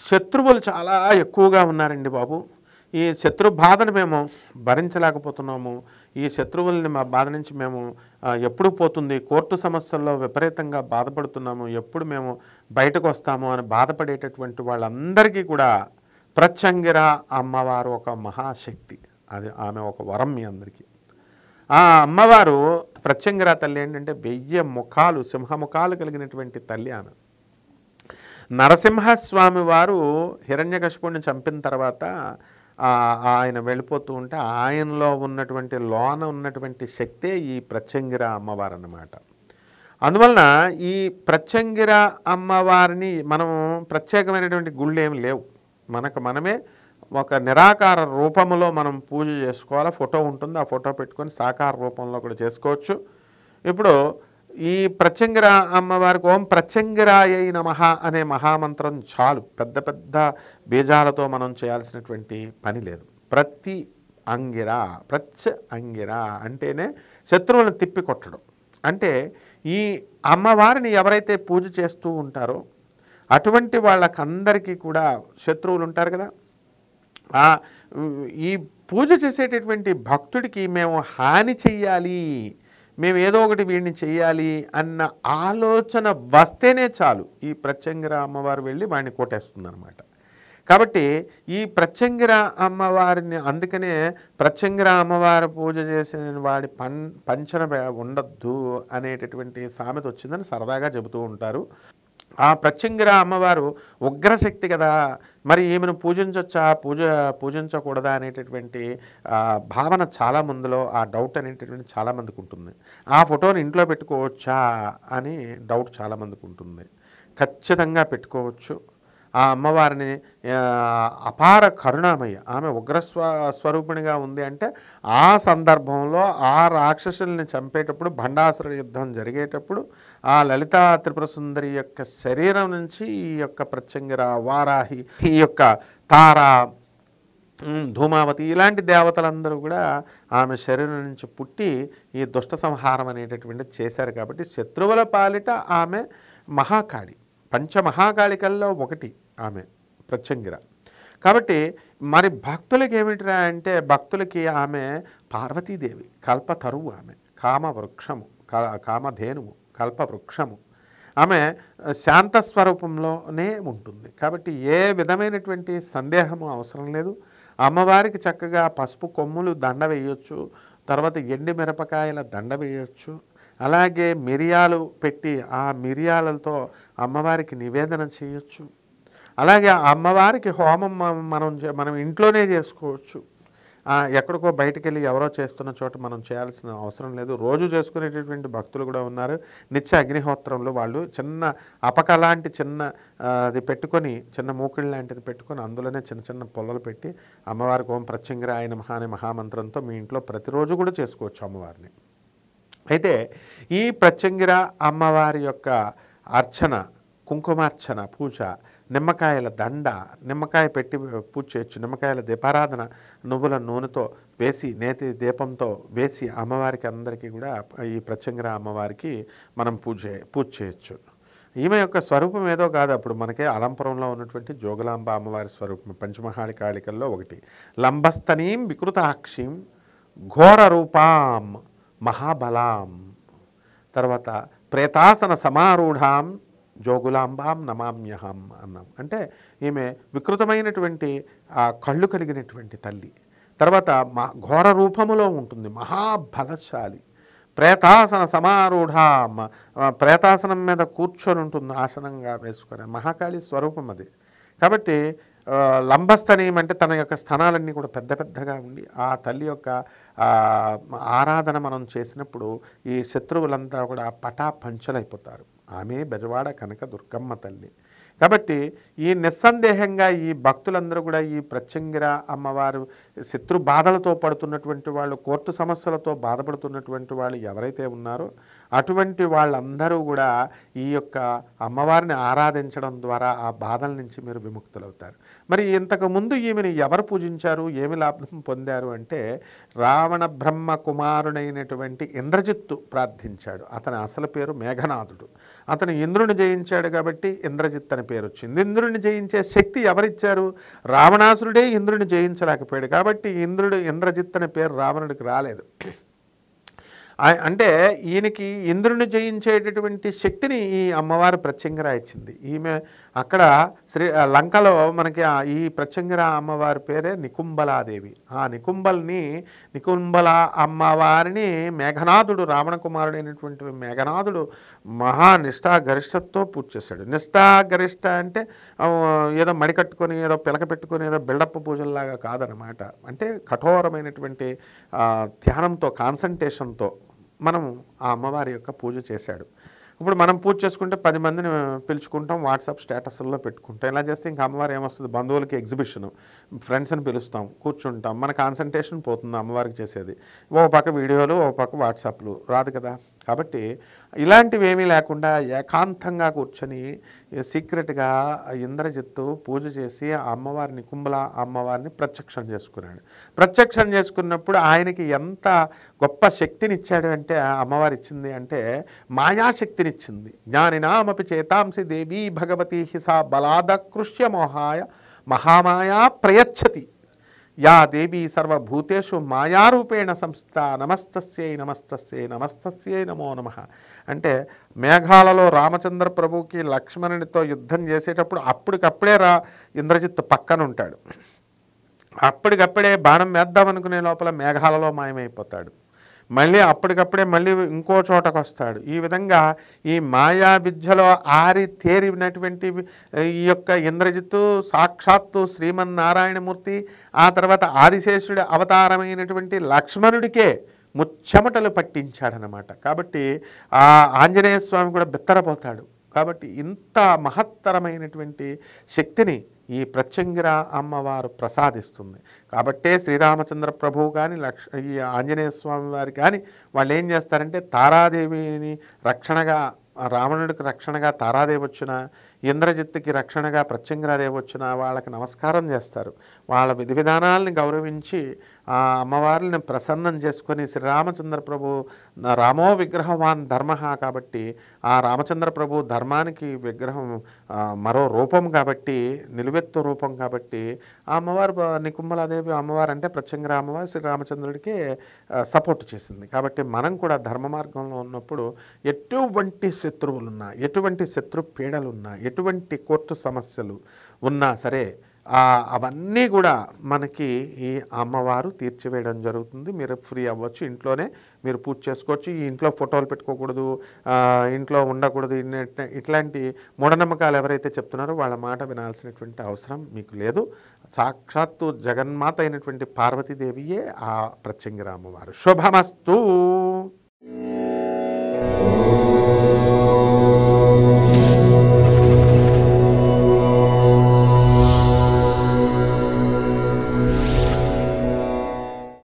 శత్రువులు చాలా ఎక్కువగా ఉన్నారండి బాబు. ఈ శత్రు బాధను మేము భరించలేకపోతున్నాము. ఈ శత్రువుల్ని మా బాధ నుంచి మేము ఎప్పుడు పోతుంది, కోర్టు సమస్యల్లో విపరీతంగా బాధపడుతున్నాము, ఎప్పుడు మేము బయటకు వస్తాము అని బాధపడేటటువంటి వాళ్ళందరికీ కూడా ప్రత్యంగిర అమ్మవారు ఒక మహాశక్తి. అది ఆమె ఒక వరం మీ అందరికీ. ఆ అమ్మవారు ప్రత్యంగిర తల్లి ఏంటంటే 1000 ముఖాలు, సింహముఖాలు కలిగినటువంటి తల్లి ఆమె. నరసింహస్వామి వారు హిరణ్యకశిపుడిని చంపిన తర్వాత ఆయన వెళ్ళిపోతూ ఉంటే ఆయనలో ఉన్నటువంటి లోన ఉన్నటువంటి శక్తే ఈ ప్రత్యంగిర అమ్మవారు అన్నమాట. అందువలన ఈ ప్రత్యంగిర అమ్మవారిని మనం ప్రత్యేకమైనటువంటి గుళ్ళు ఏమి లేవు, మనకు మనమే ఒక నిరాకార రూపంలో మనం పూజ చేసుకోవాలి. ఫోటో ఉంటుంది, ఆ ఫోటో పెట్టుకొని సాకార రూపంలో కూడా చేసుకోవచ్చు. ఇప్పుడు ఈ ప్రత్యంగిర అమ్మవారికి ఓం ప్రత్యంగిరాయై నమః అనే మహామంత్రం చాలు. పెద్ద పెద్ద బీజాలతో మనం చేయాల్సినటువంటి పని లేదు. ప్రతి అంగిర, అంగిర అంటేనే శత్రువులను తిప్పి కొట్టడం. అంటే ఈ అమ్మవారిని ఎవరైతే పూజ చేస్తూ ఉంటారో అటువంటి వాళ్ళకందరికీ కూడా శత్రువులు ఉంటారు కదా, ఈ పూజ చేసేటటువంటి భక్తుడికి మేము హాని చెయ్యాలి, మేము ఏదో ఒకటి వీడిని చెయ్యాలి అన్న ఆలోచన వస్తేనే చాలు ఈ ప్రత్యంగిర అమ్మవారు వెళ్ళి వాడిని కొట్టేస్తుంది అనమాట. కాబట్టి ఈ ప్రత్యంగిర అమ్మవారిని, అందుకనే ప్రత్యంగిర అమ్మవారి పూజ చేసిన వాడి పంచన ఉండద్దు అనేటటువంటి సామెత వచ్చిందని సరదాగా చెబుతూ ఉంటారు. ఆ ప్రత్యంగిర అమ్మవారు ఉగ్రశక్తి కదా, మరి ఈమెను పూజించవచ్చా పూజించకూడదా అనేటటువంటి భావన చాలామందిలో, ఆ డౌట్ అనేటటువంటి చాలామందికి ఉంటుంది. ఆ ఫోటోని ఇంట్లో పెట్టుకోవచ్చా అని డౌట్ చాలామందికి ఉంటుంది. ఖచ్చితంగా పెట్టుకోవచ్చు. ఆ అమ్మవారిని అపార కరుణామయ్య, ఆమె స్వరూపిణిగా ఉంది. అంటే ఆ సందర్భంలో ఆ రాక్షసుల్ని చంపేటప్పుడు, భండాసుర యుద్ధం జరిగేటప్పుడు ఆ లలితా త్రిపుర సుందరి యొక్క శరీరం నుంచి ఈ యొక్క ప్రత్యంగిర, వారాహి, ఈ యొక్క తార, ధూమావతి ఇలాంటి దేవతలందరూ కూడా ఆమె శరీరం నుంచి పుట్టి ఈ దుష్ట సంహారం అనేటటువంటిది చేశారు. కాబట్టి శత్రువుల పాలిట ఆమె మహాకాళి, పంచమహాకాళికల్లో ఒకటి ఆమె ప్రత్యంగిర. కాబట్టి మరి భక్తులకి ఏమిటిరా అంటే, భక్తులకి ఆమె పార్వతీదేవి, కల్పతరువు, ఆమె కామవృక్షము, కామధేనువు, కల్పవృక్షము. ఆమె శాంత స్వరూపంలోనే ఉంటుంది. కాబట్టి ఏ విధమైనటువంటి సందేహము అవసరం లేదు. అమ్మవారికి చక్కగా పసుపు కొమ్ములు దండ వేయొచ్చు, తర్వాత ఎండి మిరపకాయల దండ వేయొచ్చు, అలాగే మిరియాలు పెట్టి ఆ మిరియాలతో అమ్మవారికి నివేదన చేయొచ్చు. అలాగే అమ్మవారికి హోమం మనం ఇంట్లోనే చేసుకోవచ్చు. ఎక్కడికో బయటికి వెళ్ళి ఎవరో చేస్తున్న చోట మనం చేయాల్సిన అవసరం లేదు. రోజు చేసుకునేటటువంటి భక్తులు కూడా ఉన్నారు. నిత్య అగ్నిహోత్రంలో వాళ్ళు చిన్న అపక లాంటి చిన్న అది పెట్టుకొని, చిన్న మూకిళ్ళ లాంటిది పెట్టుకొని అందులోనే చిన్న చిన్న పొల్లలు పెట్టి అమ్మవారికి ఓం ప్రత్యంగిరాయ నమః అనే మహామంత్రంతో మీ ఇంట్లో ప్రతిరోజు కూడా చేసుకోవచ్చు అమ్మవారిని. అయితే ఈ ప్రత్యంగిర అమ్మవారి యొక్క అర్చన, కుంకుమార్చన పూజ, నిమ్మకాయల దండ, నిమ్మకాయ పెట్టి పూజ చేయొచ్చు. నిమ్మకాయల దీపారాధన నువ్వుల నూనెతో వేసి, నేతి దీపంతో వేసి అమ్మవారికి అందరికీ కూడా ఈ ప్రత్యంగిర అమ్మవారికి మనం పూజ చేయొచ్చు. ఈమె యొక్క స్వరూపం ఏదో కాదు, అప్పుడు మనకే అలంపురంలో ఉన్నటువంటి జోగులాంబ అమ్మవారి స్వరూపం, పంచమహాళి కాళికల్లో ఒకటి. లంబస్తనీం వికృతాక్షిం ఘోర రూపాం మహాబలాం, తర్వాత ప్రేతాసన సమారూఢాం జోగులాంబాం నమామ్యహం అన్నాం. అంటే ఈమె వికృతమైనటువంటి కళ్ళు కలిగినటువంటి తల్లి. తర్వాత ఘోర రూపములో ఉంటుంది, మహాబలశాలి. ప్రేతాసన సమారూఢాం, ప్రేతాసనం మీద కూర్చొని ఉంటుంది ఆసనంగా వేసుకొని, మహాకాళి స్వరూపం అది. కాబట్టి లంబస్తనీయం అంటే తన యొక్క స్థనాలన్నీ కూడా పెద్ద పెద్దగా ఉండి ఆ తల్లి యొక్క ఆరాధన మనం చేసినప్పుడు ఈ శత్రువులంతా కూడా పటాపంచలైపోతారు. ఆమె బెజవాడ కనక దుర్గమ్మ తల్లి. కాబట్టి ఈ నిస్సందేహంగా ఈ భక్తులందరూ కూడా ఈ ప్రత్యంగిర అమ్మవారు శత్రు బాధలతో పడుతున్నటువంటి వాళ్ళు, కోర్టు సమస్యలతో బాధపడుతున్నటువంటి వాళ్ళు ఎవరైతే ఉన్నారో అటువంటి వాళ్ళందరూ కూడా ఈ యొక్క అమ్మవారిని ఆరాధించడం ద్వారా ఆ బాధల నుంచి మీరు విముక్తులవుతారు. మరి ఇంతకుముందు ఈమెను ఎవరు పూజించారు, ఏమి లాభం పొందారు అంటే రావణ బ్రహ్మ కుమారుడైనటువంటి ఇంద్రజిత్తు ప్రార్థించాడు. అతని అసలు పేరు మేఘనాథుడు. అతను ఇంద్రుని జయించాడు కాబట్టి ఇంద్రజిత్ అని పేరు వచ్చింది. ఇంద్రుని జయించే శక్తి ఎవరిచ్చారు? రావణాసురుడే ఇంద్రుని జయించలేకపోయాడు కాబట్టి ఇంద్రజిత్ అనే పేరు రావణుడికి రాలేదు. అంటే ఈయనకి ఇంద్రుని జయించేటటువంటి శక్తిని ఈ అమ్మవారు ప్రత్యంగిర ఇచ్చింది. ఈమె అక్కడ లంకలో మనకి ఈ ప్రత్యంగిర అమ్మవారి పేరే నికుంబలాదేవి. ఆ నికుంబల అమ్మవారిని మేఘనాథుడు, రావణ కుమారుడైనటువంటి మేఘనాథుడు నిష్ఠాగరిష్టతో పూజ చేశాడు. నిష్ఠాగరిష్ట అంటే ఏదో మడి కట్టుకొని ఏదో పిలక పెట్టుకొని ఏదో బిల్డప్ పూజల్లాగా కాదనమాట. అంటే కఠోరమైనటువంటి ధ్యానంతో, కాన్సంట్రేషన్తో మనం ఆ అమ్మవారి యొక్క పూజ చేశాడు. ఇప్పుడు మనం పూజ చేసుకుంటే 10 మందిని పిలుచుకుంటాం, వాట్సాప్ స్టేటస్ల్లో పెట్టుకుంటాం. ఇలా చేస్తే ఇంకా అమ్మవారు ఏమొస్తుంది? బంధువులకి ఎగ్జిబిషను, ఫ్రెండ్స్ని పిలుస్తాం, కూర్చుంటాం, మన కాన్సంట్రేషన్ పోతుంది అమ్మవారికి చేసేది. ఓ పక్క వీడియోలు, ఓ పక్క వాట్సాప్లు, రాదు కదా. కాబట్టి ఇలాంటివి ఏమీ లేకుండా ఏకాంతంగా కూర్చొని సీక్రెట్గా ఇంద్రజిత్తు పూజ చేసి ఆ అమ్మవారిని, కుంభల అమ్మవారిని ప్రత్యక్షం చేసుకున్నాడు. ప్రత్యక్షం చేసుకున్నప్పుడు ఆయనకి ఎంత గొప్ప శక్తినిచ్చాడు అంటే అమ్మవారు ఇచ్చింది అంటే మాయాశక్తినిచ్చింది. జ్ఞానినామపి చేతాంసి దేవీ భగవతి హిసా బలాదకృష్య మోహాయ మహామాయా ప్రయచ్చతి యా దేవీ సర్వభూతేషు మాయారూపేణ సంస్థ నమస్తస్యై నమస్తస్యై నమస్తస్యై నమో నమః. అంటే మేఘాలలో రామచంద్ర ప్రభువుకి లక్ష్మణునితో యుద్ధం చేసేటప్పుడు అప్పటికప్పుడే ఇంద్రజిత్తు పక్కన ఉంటాడు. అప్పటికప్పుడే బాణం వేద్దామనుకునే లోపల మేఘాలలో మాయమైపోతాడు. మళ్ళీ అప్పటికప్పుడే మళ్ళీ ఇంకో చోటకు వస్తాడు. ఈ విధంగా ఈ మాయా విద్యలో తేరినటువంటి ఈ యొక్క ఇంద్రజిత్తు సాక్షాత్తు శ్రీమన్నారాయణమూర్తి, ఆ తర్వాత ఆదిశేషుడి అవతారమైనటువంటి లక్ష్మణుడికే ముచ్చెమటలు పట్టించాడనమాట. కాబట్టి ఆ ఆంజనేయ స్వామి కూడా బిత్తరపోతాడు. కాబట్టి ఇంత మహత్తరమైనటువంటి శక్తిని ఈ ప్రత్యంగిర అమ్మవారు ప్రసాదిస్తుంది. కాబట్టే శ్రీరామచంద్ర ప్రభువు కానీ ఈ ఆంజనేయ స్వామి వారు కానీ వాళ్ళు ఏం చేస్తారంటే తారాదేవిని రక్షణగా, రావణుడికి రక్షణగా తారాదేవి వచ్చిన, ఇంద్రజిత్తుకి రక్షణగా ప్రత్యంగిరాదేవి వచ్చిన వాళ్ళకి నమస్కారం చేస్తారు. వాళ్ళ విధి విధానాలని గౌరవించి ఆ అమ్మవారిని ప్రసన్నం చేసుకొని శ్రీరామచంద్ర ప్రభు రామో విగ్రహవాన్ ధర్మ కాబట్టి ఆ రామచంద్ర ప్రభు ధర్మానికి విగ్రహం మరో రూపం కాబట్టి, నిలువెత్తు రూపం కాబట్టి ఆ అమ్మవారు నికుంభలాదేవి అమ్మవారు అంటే ప్రత్యంగిర అమ్మవారు శ్రీరామచంద్రుడికి సపోర్ట్ చేసింది. కాబట్టి మనం కూడా ధర్మ మార్గంలో ఉన్నప్పుడు ఎటువంటి శత్రువులున్నా, ఎటువంటి శత్రు పీడలున్నా, ఎటువంటి కోర్టు సమస్యలు ఉన్నా సరే అవన్నీ కూడా మనకి ఈ అమ్మవారు తీర్చివేయడం జరుగుతుంది. మీరు ఫ్రీ అవ్వచ్చు, ఇంట్లోనే మీరు పూజ చేసుకోవచ్చు. ఈ ఇంట్లో ఫోటోలు పెట్టుకోకూడదు, ఇంట్లో ఉండకూడదు, ఇట్లాంటి మూఢనమ్మకాలు ఎవరైతే చెప్తున్నారో వాళ్ళ మాట వినాల్సినటువంటి అవసరం మీకు లేదు. సాక్షాత్తు జగన్మాత అయినటువంటి పార్వతీదేవియే ఆ ప్రత్యంగిర అమ్మవారు. శుభమస్తు.